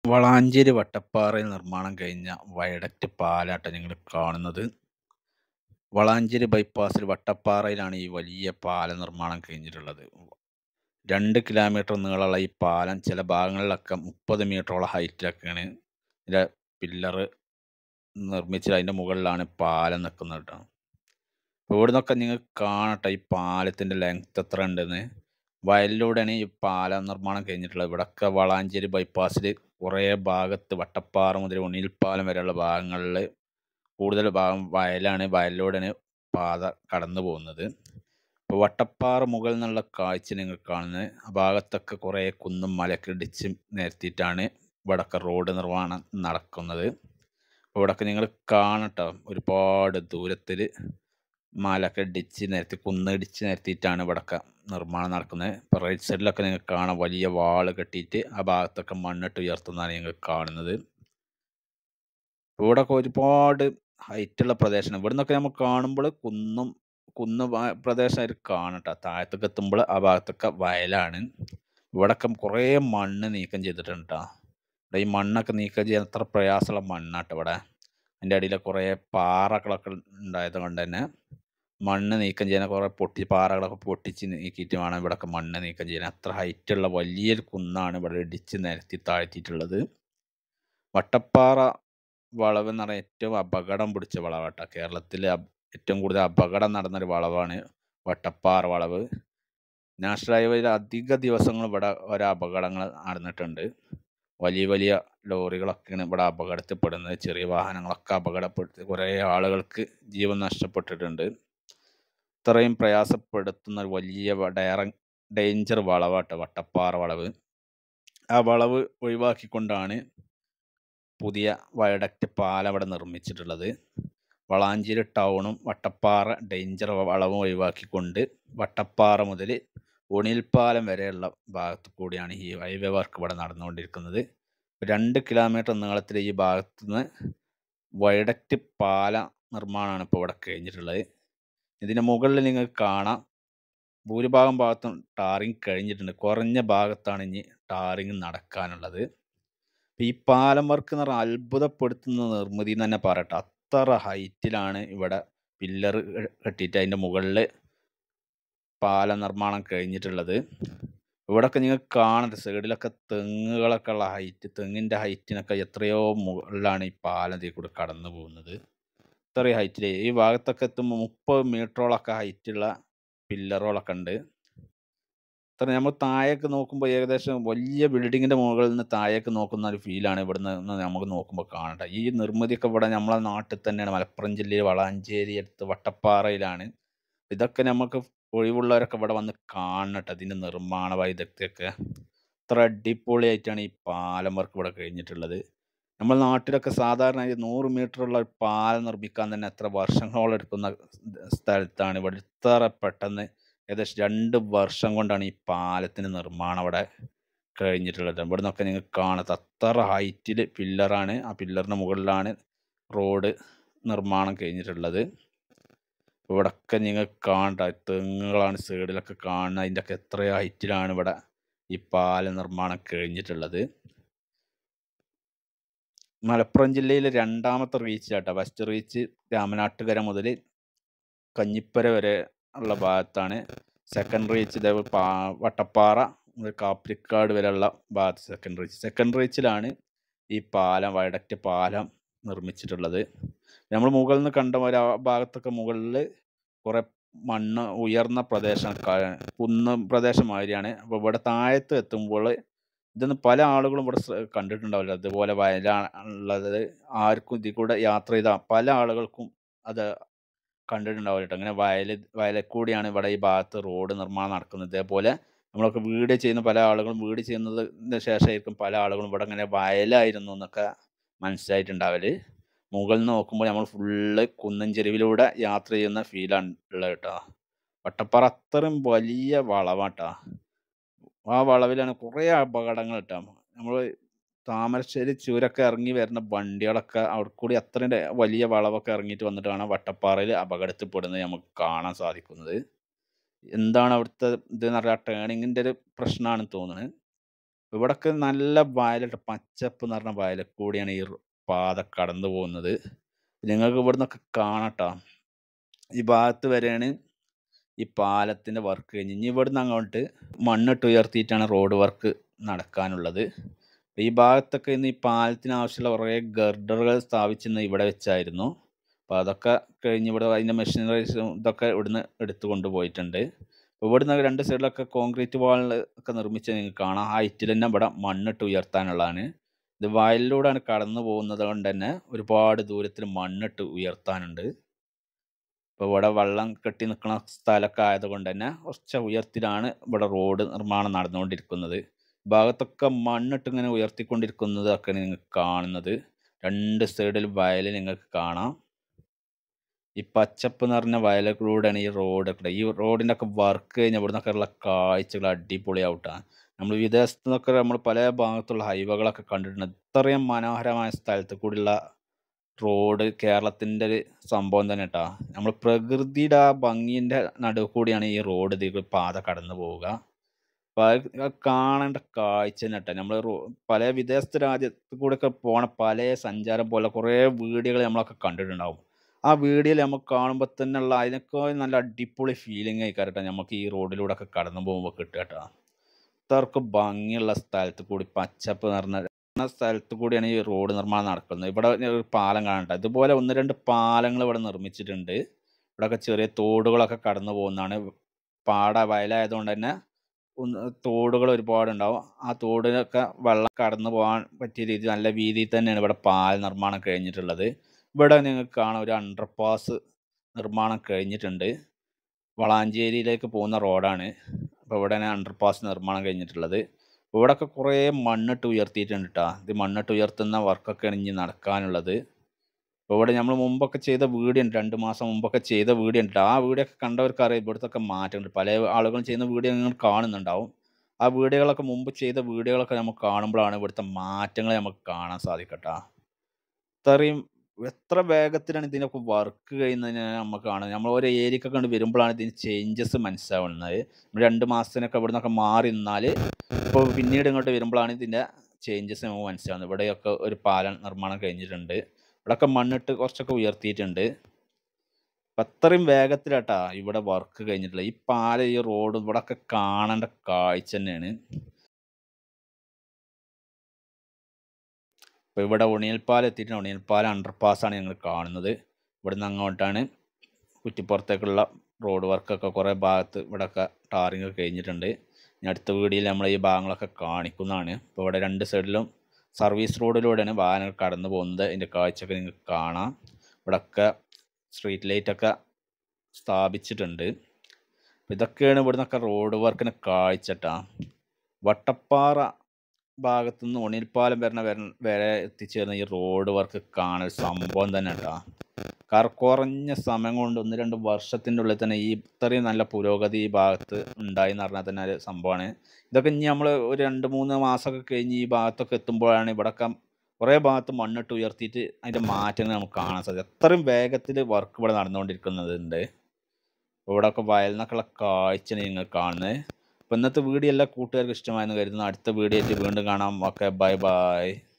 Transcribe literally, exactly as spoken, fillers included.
വളാഞ്ചേരി വട്ടപ്പാറയിൽ നിർമ്മാണം കഴിഞ്ഞ വയഡക്റ്റ് പാലാട്ടോ നിങ്ങൾ കാണുന്നത്. വളാഞ്ചേരി ബൈപ്പാസിൽ വട്ടപ്പാറയിലാണ് ഈ വലിയ പാലം നിർമ്മാണം കഴിഞ്ഞിട്ടുള്ളത്. രണ്ട് കിലോമീറ്റർ നീളമുള്ള ഈ പാലം ചില ഭാഗങ്ങളിലൊക്കെ മുപ്പത് മീറ്ററോളം ഹൈറ്റിലൊക്കെയാണ് ഇതിൻ്റെ പില്ലറ് നിർമ്മിച്ച് അതിൻ്റെ മുകളിലാണ് പാലം നിൽക്കുന്നത് കേട്ടോ. അപ്പോൾ ഇവിടെ നിന്നൊക്കെ നിങ്ങൾക്ക് കാണട്ടെ ഈ പാലത്തിൻ്റെ ലെങ്ത് എത്ര ഉണ്ടെന്ന്. വയലിലൂടെയാണ് ഈ പാലം നിർമ്മാണം കഴിഞ്ഞിട്ടുള്ളത്. ഇവിടെയൊക്കെ വളാഞ്ചേരി ബൈപ്പാസിൽ കുറേ ഭാഗത്ത് വട്ടപ്പാറ മുതൽ ഉണിയിൽപ്പാലം വരെയുള്ള ഭാഗങ്ങളിൽ കൂടുതൽ ഭാഗം വയലാണ്. വയലിലൂടെയാണ് പാത കടന്നു പോകുന്നത്. ഇപ്പോൾ വട്ടപ്പാറ മുകളിൽ നിന്നുള്ള കാഴ്ച നിങ്ങൾ കാണുന്നത്. ആ ഭാഗത്തൊക്കെ കുറേ കുന്നും മലയൊക്കെ ഇടിച്ച് നിരത്തിയിട്ടാണ് ഇവിടെയൊക്കെ റോഡ് നിർമ്മാണം നടക്കുന്നത്. അപ്പോൾ ഇവിടെയൊക്കെ നിങ്ങൾ കാണട്ടോ, ഒരുപാട് ദൂരത്തിൽ മലയൊക്കെ ഇടിച്ച് നിരത്തി കുന്നിടിച്ച് നിരത്തിയിട്ടാണ് ഇവിടെയൊക്കെ നിർമ്മാണം നടക്കുന്നത്. ഇപ്പോൾ റൈറ്റ് സൈഡിലൊക്കെ നിങ്ങൾക്ക് കാണാം വലിയ വാള് കെട്ടിയിട്ട് ആ ഭാഗത്തൊക്കെ മണ്ണിട്ട് ഉയർത്തുന്നതാണ് നിങ്ങൾ കാണുന്നത്. ഇവിടെയൊക്കെ ഒരുപാട് ഹൈറ്റുള്ള പ്രദേശമാണ്. ഇവിടെ നിന്നൊക്കെ നമുക്ക് കാണുമ്പോൾ കുന്നും കുന്ന് പ്രദേശമായിട്ട് കാണട്ടോ. താഴത്തൊക്കെ എത്തുമ്പോൾ ആ ഭാഗത്തൊക്കെ വയലാണ്. ഇവിടെയൊക്കെ കുറേ മണ്ണ് നീക്കം ചെയ്തിട്ടുണ്ട് കേട്ടോ. ഇവിടെ ഈ മണ്ണൊക്കെ നീക്കം ചെയ്യാൻ അത്ര പ്രയാസമുള്ള മണ്ണാട്ടോ ഇവിടെ. അതിൻ്റെ അടിയിൽ കുറേ പാറകളൊക്കെ ഉണ്ടായത് കൊണ്ട് തന്നെ മണ്ണ് നീക്കം ചെയ്യാൻ കുറേ പൊട്ടി പാറകളൊക്കെ പൊട്ടിച്ച് നീക്കിയിട്ട് വേണം ഇവിടെയൊക്കെ മണ്ണ് നീക്കം ചെയ്യാൻ. അത്ര ഹൈറ്റുള്ള വലിയൊരു കുന്നാണ് ഇവിടെ ഇടിച്ച് നിരത്തി താഴ്ത്തിയിട്ടുള്ളത്. വട്ടപ്പാറ വളവ് എന്ന് പറഞ്ഞാൽ ഏറ്റവും അപകടം പിടിച്ച വളവാട്ടോ. കേരളത്തിൽ ഏറ്റവും കൂടുതൽ അപകടം നടന്നൊരു വളവാണ് വട്ടപ്പാറ വളവ്. നാഷണൽ ഹൈവേയിൽ അധിക ദിവസങ്ങൾ ഇവിടെ ഓരോ അപകടങ്ങൾ നടന്നിട്ടുണ്ട്. വലിയ വലിയ ലോറികളൊക്കെയാണ് ഇവിടെ അപകടത്തിൽപ്പെടുന്നത്. ചെറിയ വാഹനങ്ങളൊക്കെ അപകടപ്പെടുത്തി കുറേ ആളുകൾക്ക് ജീവൻ നഷ്ടപ്പെട്ടിട്ടുണ്ട്. ഇത്രയും പ്രയാസപ്പെടുത്തുന്ന ഒരു വലിയ ഡയറ ഡേഞ്ചർ വളവാട്ടോ വട്ടപ്പാറ വളവ്. ആ വളവ് ഒഴിവാക്കിക്കൊണ്ടാണ് പുതിയ വയഡക്റ്റ് പാലം ഇവിടെ നിർമ്മിച്ചിട്ടുള്ളത്. വളാഞ്ചേരി ടൗണും വട്ടപ്പാറ ഡേഞ്ചർ വളവും ഒഴിവാക്കിക്കൊണ്ട് വട്ടപ്പാറ മുതൽ ഉണിയിൽപ്പാലം വരെയുള്ള ഭാഗത്ത് കൂടിയാണ് ഈ ഹൈവേ വർക്ക് ഇവിടെ നടന്നുകൊണ്ടിരിക്കുന്നത്. രണ്ട് കിലോമീറ്റർ നീളത്തിൽ ഈ ഭാഗത്തു നിന്ന് വയഡക്റ്റ് പാല നിർമ്മാണമാണ് ഇപ്പോൾ ഇവിടെ കഴിഞ്ഞിട്ടുള്ളത്. ഇതിൻ്റെ മുകളിൽ നിങ്ങൾക്ക് കാണാം ഭൂരിഭാഗം ഭാഗത്തും ടാറിങ് കഴിഞ്ഞിട്ടുണ്ട്. കുറഞ്ഞ ഭാഗത്താണ് ഇനി ടാറിങ് നടക്കാനുള്ളത്. ഈ പാലം വർക്ക് എന്ന് പറഞ്ഞാൽ അത്ഭുതപ്പെടുത്തുന്ന നിർമ്മിതി എന്ന് തന്നെ പറയട്ടെ. അത്ര ഹൈറ്റിലാണ് ഇവിടെ പില്ലർ കെട്ടിയിട്ട് അതിൻ്റെ മുകളിൽ പാലം നിർമ്മാണം കഴിഞ്ഞിട്ടുള്ളത്. ഇവിടെയൊക്കെ നിങ്ങൾക്ക് കാണുന്നത് സൈഡിലൊക്കെ തെങ്ങുകളൊക്കെ ഉള്ള ഹൈറ്റ്, തെങ്ങിൻ്റെ ഹൈറ്റിനൊക്കെ എത്രയോ മുകളിലാണ് ഈ പാലം ഇതിൽ കൂടെ കടന്നു പോകുന്നത്. ഇത്രയും ഹൈറ്റിൽ ഈ ഭാഗത്തൊക്കെ എത്തുമ്പോൾ മുപ്പത് മീറ്ററോളൊക്കെ ഹൈറ്റുള്ള പില്ലറുകളൊക്കെ ഉണ്ട്. ഇത്ര നമ്മൾ താഴേക്ക് നോക്കുമ്പോൾ ഏകദേശം വലിയ ബിൽഡിങ്ങിൻ്റെ മുകളിൽ നിന്ന് താഴേക്ക് നോക്കുന്ന ഒരു ഫീലാണ് ഇവിടെ നിന്ന് നമുക്ക് നോക്കുമ്പോൾ കാണട്ടെ. ഈ നിർമ്മിതിയൊക്കെ ഇവിടെ നമ്മളെ നാട്ടിൽ തന്നെയാണ്, മലപ്പുറം ജില്ലയിൽ വളാഞ്ചേരി അടുത്ത് വട്ടപ്പാറയിലാണ്. ഇതൊക്കെ നമുക്ക് ഒഴിവുള്ളവരൊക്കെ ഇവിടെ വന്ന് കാണട്ടെ. ഇതിൻ്റെ നിർമ്മാണ വൈദഗ്ധ്യമൊക്കെ ഇത്ര അടിപൊളിയായിട്ടാണ് ഈ പാലം വർക്ക് ഇവിടെ കഴിഞ്ഞിട്ടുള്ളത്. നമ്മൾ നാട്ടിലൊക്കെ സാധാരണ നൂറ് മീറ്ററുള്ള ഒരു പാലം നിർമ്മിക്കാൻ തന്നെ എത്ര വർഷങ്ങളോളം എടുക്കുന്ന സ്ഥലത്താണ് ഇവിടെ ഇത്ര പെട്ടെന്ന് ഏകദേശം രണ്ട് വർഷം കൊണ്ടാണ് ഈ പാലത്തിൻ്റെ നിർമ്മാണം അവിടെ കഴിഞ്ഞിട്ടുള്ളത്. ഇവിടെ നിന്നൊക്കെ നിങ്ങൾക്ക് കാണാത്ത അത്ര ഹൈറ്റിൽ പില്ലറാണ്. ആ പില്ലറിന് മുകളിലാണ് റോഡ് നിർമ്മാണം കഴിഞ്ഞിട്ടുള്ളത്. ഇവിടെയൊക്കെ നിങ്ങൾക്ക് കാണണ്ട തെങ്ങുകളാണ് സൈഡിലൊക്കെ കാണുന്നത്. അതിൻ്റെയൊക്കെ എത്ര ഹൈറ്റിലാണ് ഇവിടെ ഈ പാലം നിർമ്മാണം കഴിഞ്ഞിട്ടുള്ളത്. മലപ്പുറം ജില്ലയിലെ രണ്ടാമത്തെ റീച്ചാട്ടോ. ഫസ്റ്റ് റീച്ച് രാമനാട്ടുകര മുതൽ കഞ്ഞിപ്പര വരെ ഉള്ള ഭാഗത്താണ്. സെക്കൻഡ് റീച്ച് ഇതേപോലെ പാ വട്ടപ്പാറ മുതൽ കാപ്പിരിക്കാട് വരെയുള്ള ഭാഗത്ത് സെക്കൻഡ് റീച്ച്. സെക്കൻഡ് റീച്ചിലാണ് ഈ പാലം വയഡക്റ്റ് പാലം നിർമ്മിച്ചിട്ടുള്ളത്. നമ്മൾ മുകളിൽ നിന്ന് കണ്ട പോലെ ആ ഭാഗത്തൊക്കെ മുകളിൽ കുറേ മണ്ണ് ഉയർന്ന പ്രദേശം കുന്ന് പ്രദേശം മാതിരിയാണ്. അപ്പോൾ ഇവിടെ താഴത്ത് എത്തുമ്പോൾ ഇതൊന്നും പല ആളുകളും ഇവിടെ കണ്ടിട്ടുണ്ടാവില്ല. അതുപോലെ വയലാണുള്ളത്. ആർക്കും ഇതിൽ കൂടെ യാത്ര ചെയ്ത പല ആളുകൾക്കും അത് കണ്ടിട്ടുണ്ടാവില്ല കേട്ടോ. അങ്ങനെ വയൽ വയലിൽ കൂടിയാണ് ഇവിടെ ഈ ഭാഗത്ത് റോഡ് നിർമ്മാണം നടക്കുന്നത്. ഇതേപോലെ നമ്മളൊക്കെ വീട് ചെയ്യുന്ന പല ആളുകളും വീട് ചെയ്യുന്നതിന് ശേഷമായിരിക്കും പല ആളുകളും ഇവിടെ ഇങ്ങനെ വയലായിരുന്നു എന്നൊക്കെ മനസ്സിലായിട്ടുണ്ടാവല്. മുകളിൽ നിന്ന് നോക്കുമ്പോൾ നമ്മൾ ഫുള്ള് കുന്നൻ ചെരുവിലൂടെ യാത്ര ചെയ്യുന്ന ഫീലാണ് ഉള്ളത് കേട്ടോ. വട്ടപ്പാറ അത്രയും വലിയ വളവാട്ടോ. ആ വളവിലാണ് കുറേ അപകടങ്ങൾ കേട്ടോ. നമ്മൾ താമരശ്ശേരി ചുരമൊക്കെ ഇറങ്ങി വരുന്ന വണ്ടികളൊക്കെ അവിടെ കൂടി അത്രയും വലിയ വളവൊക്കെ ഇറങ്ങിയിട്ട് വന്നിട്ടാണ് വട്ടപ്പാറയിൽ അപകടത്തിൽപ്പെടുന്നത് നമുക്ക് കാണാൻ സാധിക്കുന്നത്. എന്താണ് അവിടുത്തെ ഇതെന്ന് പറഞ്ഞാൽ ടേണിങ്ങിൻ്റെ ഒരു പ്രശ്നമാണെന്ന് തോന്നുന്നത്. ഇവിടൊക്കെ നല്ല വയലുണ്ട്. പച്ചപ്പ് നിറഞ്ഞ വയലിൽ കൂടിയാണ് ഈ റോ പാത കടന്നു പോകുന്നത്. നിങ്ങൾക്ക് ഇവിടുന്നൊക്കെ കാണാട്ടോ. ഈ ഭാഗത്ത് വരെയാണ് ഈ പാലത്തിൻ്റെ വർക്ക് കഴിഞ്ഞ്. ഇനി ഇവിടുന്ന് അങ്ങോട്ട് മണ്ണിട്ട് ഉയർത്തിയിട്ടാണ് റോഡ് വർക്ക് നടക്കാനുള്ളത്. ഈ ഭാഗത്തൊക്കെ ഇന്ന് ഈ പാലത്തിന് ആവശ്യമുള്ള കുറേ ഗർഡറുകൾ സ്ഥാപിച്ചിരുന്നത് ഇവിടെ വെച്ചായിരുന്നു. അപ്പോൾ അതൊക്കെ കഴിഞ്ഞ് ഇവിടെ അതിൻ്റെ മെഷീനറീസും ഇതൊക്കെ ഇവിടുന്ന് എടുത്തു കൊണ്ടുപോയിട്ടുണ്ട്. അപ്പോൾ ഇവിടുന്ന് രണ്ട് സൈഡിലൊക്കെ കോൺക്രീറ്റ് വാൾ ഒക്കെ നിർമ്മിച്ച് നിങ്ങൾക്ക് കാണാം. ഹൈറ്റിൽ തന്നെ ഇവിടെ മണ്ണിട്ട് ഉയർത്താനുള്ളതാണ്. ഇത് വയലിലൂടെയാണ് കടന്നു പോകുന്നത് കൊണ്ട് തന്നെ ഒരുപാട് ദൂരത്തിൽ മണ്ണിട്ട് ഉയർത്താനുണ്ട്. ഇപ്പോൾ ഇവിടെ വെള്ളം കെട്ടി നിൽക്കുന്ന സ്ഥലമൊക്കെ ആയതുകൊണ്ട് തന്നെ കുറച്ച് ഉയരത്തിലാണ് ഇവിടെ റോഡ് നിർമ്മാണം നടന്നുകൊണ്ടിരിക്കുന്നത്. ഭാഗത്തൊക്കെ മണ്ണിട്ട് ഇങ്ങനെ ഉയർത്തിക്കൊണ്ടിരിക്കുന്നതൊക്കെ നിങ്ങൾക്ക് കാണുന്നത്. രണ്ട് സൈഡിൽ വയൽ നിങ്ങൾക്ക് കാണാം. ഈ പച്ചപ്പ് നിറഞ്ഞ വയലുകളിലൂടെയാണ് ഈ റോഡ്. ഈ റോഡിൻ്റെ ഒക്കെ വർക്ക് കഴിഞ്ഞാൽ ഇവിടെ നിന്നൊക്കെ ഉള്ള കാഴ്ചകൾ അടിപൊളിയാവട്ടെ. നമ്മൾ വിദേശത്തു നിന്നൊക്കെ നമ്മൾ പല ഭാഗത്തുള്ള ഹൈവേകളൊക്കെ കണ്ടിട്ടുണ്ട്. ഇത്രയും മനോഹരമായ സ്ഥലത്ത് കൂടിയുള്ള റോഡ് കേരളത്തിൻ്റെ ഒരു സംഭവം തന്നെ കേട്ടോ. നമ്മൾ പ്രകൃതിയുടെ ആ ഭംഗീൻ്റെ നടുവ് കൂടിയാണ് ഈ റോഡ് ഇതിൽ പാത കടന്നു പോവുക. അപ്പോൾ അത് കാണേണ്ട കാഴ്ച തന്നെ കേട്ടോ. നമ്മൾ റോ പല വിദേശ രാജ്യത്ത് കൂടെയൊക്കെ പോണ പല സഞ്ചാരം പോലെ കുറേ വീഡിയോകൾ നമ്മളൊക്കെ കണ്ടിട്ടുണ്ടാവും. ആ വീഡിയോയിൽ നമുക്ക് കാണുമ്പോൾ തന്നെ ഉള്ള അതിനേക്കാൾ നല്ല അടിപൊളി ഫീലിംഗ് ആയിക്കാരം കേട്ടോ നമുക്ക് ഈ റോഡിലൂടെ ഒക്കെ കടന്നു പോകുമ്പോൾ കിട്ടുക കേട്ടോ. ഇത്രക്ക് ഭംഗിയുള്ള സ്ഥലത്ത് കൂടി പച്ചപ്പ് നിറഞ്ഞ സ്ഥലത്ത് കൂടിയാണ് ഈ റോഡ് നിർമ്മാണം നടക്കുന്നത്. ഇവിടെ ഒരു പാലം കാണട്ടെ. ഇതുപോലെ ഒന്ന് രണ്ട് പാലങ്ങൾ ഇവിടെ നിർമ്മിച്ചിട്ടുണ്ട്. ഇവിടെയൊക്കെ ചെറിയ തോടുകളൊക്കെ കടന്നു പോകുന്നതാണ്. പാട വയലായതുകൊണ്ട് തന്നെ ഒന്ന് തോടുകൾ ഒരുപാടുണ്ടാവും. ആ തോടിലൊക്കെ വെള്ളം കടന്നു പോകാൻ പറ്റിയ രീതി നല്ല വീതിയിൽ തന്നെയാണ് ഇവിടെ പാല നിർമ്മാണം കഴിഞ്ഞിട്ടുള്ളത്. ഇവിടെ നിങ്ങൾക്ക് കാണാം ഒരു അണ്ടർപാസ് നിർമ്മാണം കഴിഞ്ഞിട്ടുണ്ട്. വളാഞ്ചേരിയിലേക്ക് പോകുന്ന റോഡാണ്. അപ്പോൾ ഇവിടെയാണ് അണ്ടർപാസ് നിർമ്മാണം കഴിഞ്ഞിട്ടുള്ളത്. ഇവിടെയൊക്കെ കുറേ മണ്ണിട്ട് ഉയർത്തിയിട്ടുണ്ട് കേട്ടോ. ഇത് മണ്ണിട്ട് ഉയർത്തുന്ന വർക്കൊക്കെയാണ് ഇനി നടക്കാനുള്ളത്. അപ്പോൾ ഇവിടെ നമ്മൾ മുമ്പൊക്കെ ചെയ്ത വീഡിയോ ഉണ്ട്, രണ്ട് മാസം മുമ്പൊക്കെ ചെയ്ത വീഡിയോ ഉണ്ട്. ആ വീഡിയോ ഒക്കെ കണ്ടവർക്ക് അറിയാം ഇവിടുത്തൊക്കെ മാറ്റമുണ്ട്. പല ആളുകളും ചെയ്യുന്ന വീഡിയോ നിങ്ങൾ കാണുന്നുണ്ടാവും. ആ വീഡിയോകളൊക്കെ മുമ്പ് ചെയ്ത വീഡിയോകളൊക്കെ നമുക്ക് കാണുമ്പോഴാണ് ഇവിടുത്തെ മാറ്റങ്ങൾ നമുക്ക് കാണാൻ സാധിക്കട്ടോ. ഇത്രയും എത്ര വേഗത്തിലാണ് ഇതിനൊക്കെ വർക്ക് കഴിയുന്നതിന് നമുക്ക് കാണുന്നത്. നമ്മൾ ഓരോ ഏരിയക്കൊക്കെ കണ്ട് വരുമ്പോഴാണ് ഇതിന് ചേഞ്ചസ് മനസ്സിലാവുന്നത്. നമ്മൾ രണ്ട് മാസത്തിനൊക്കെ ഇവിടെ നിന്നൊക്കെ മാറി നിന്നാൽ ഇപ്പോൾ പിന്നീട് ഇങ്ങോട്ട് വരുമ്പോഴാണ് ഇതിൻ്റെ ചേഞ്ചസ് നമുക്ക് മനസ്സിലാവുന്നത്. ഇവിടെയൊക്കെ ഒരു പാലം നിർമ്മാണം കഴിഞ്ഞിട്ടുണ്ട്. ഇവിടെയൊക്കെ മണ്ണിട്ട് കുറച്ചൊക്കെ ഉയർത്തിയിട്ടുണ്ട്. അപ്പം അത്രയും വേഗത്തിലാട്ടാ ഇവിടെ വർക്ക് കഴിഞ്ഞിട്ടുള്ളത്. ഈ പാലം ഈ റോഡ് ഇവിടെയൊക്കെ കാണേണ്ട കാഴ്ച തന്നെയാണ്. അപ്പോൾ ഇവിടെ ഒണിയൽപ്പാലം എത്തിയിട്ടുണ്ട്. ഒണിയൽപ്പാലം അണ്ടർപാസ്സാണ് ഞങ്ങൾ കാണുന്നത്. ഇവിടുന്ന് അങ്ങോട്ടാണ് കുറ്റിപ്പുറത്തേക്കുള്ള റോഡ് വർക്കൊക്കെ കുറേ ഭാഗത്ത് ഇവിടെയൊക്കെ ടാറിങ് കഴിഞ്ഞിട്ടുണ്ട്. ഇനി അടുത്ത വീഡിയോയിൽ നമ്മൾ ഈ ഭാഗങ്ങളൊക്കെ കാണിക്കുന്നതാണ്. ഇപ്പോൾ ഇവിടെ രണ്ട് സൈഡിലും സർവീസ് റോഡിലൂടെയാണ് വാഹനങ്ങൾ കടന്നു പോകുന്നത്. അതിൻ്റെ കാഴ്ചയൊക്കെ നിങ്ങൾക്ക് കാണാം. ഇവിടെയൊക്കെ സ്ട്രീറ്റ് ലൈറ്റൊക്കെ സ്ഥാപിച്ചിട്ടുണ്ട്. അപ്പോൾ ഇതൊക്കെയാണ് ഇവിടുന്നൊക്കെ റോഡ് വർക്കിന് കാഴ്ചട്ടാ. വട്ടപ്പാറ ഭാഗത്തു നിന്ന് ഒണിയൽപ്പാലം വരണ വര വരെ എത്തിച്ചേർന്ന ഈ റോഡ് വർക്ക് കാണൽ സംഭവം തന്നെ കേട്ടോ. കാരണം കുറഞ്ഞ സമയം കൊണ്ട് ഒന്ന് രണ്ട് വർഷത്തിൻ്റെ ഉള്ളിൽ തന്നെ ഈ ഇത്രയും നല്ല പുരോഗതി ഈ ഭാഗത്ത് ഉണ്ടായി എന്ന് പറഞ്ഞാൽ തന്നെ ഒരു സംഭവമാണ്. ഇതൊക്കെ ഇനി നമ്മൾ ഒരു രണ്ട് മൂന്ന് മാസമൊക്കെ കഴിഞ്ഞ് ഈ ഭാഗത്തൊക്കെ എത്തുമ്പോഴാണ് ഇവിടെയൊക്കെ കുറേ ഭാഗത്ത് മണ്ണിട്ട് ഉയർത്തിയിട്ട് അതിൻ്റെ മാറ്റങ്ങൾ നമുക്ക് കാണാൻ സാധിക്കും. അത്രയും വേഗത്തിൽ വർക്ക് ഇവിടെ നടന്നുകൊണ്ടിരിക്കുന്നുണ്ട്. ഇവിടെയൊക്കെ വയലിൽ നിന്നൊക്കെയുള്ള കാഴ്ചയാണ് നിങ്ങൾ കാണുന്നത്. അപ്പോൾ ഇന്നത്തെ വീഡിയോ എല്ലാ കൂട്ടുകാർക്കും ഇഷ്ടമായെന്ന് കരുതുന്നു. അടുത്ത വീഡിയോ ആയിട്ട് വീണ്ടും കാണാം. Okay, bye by.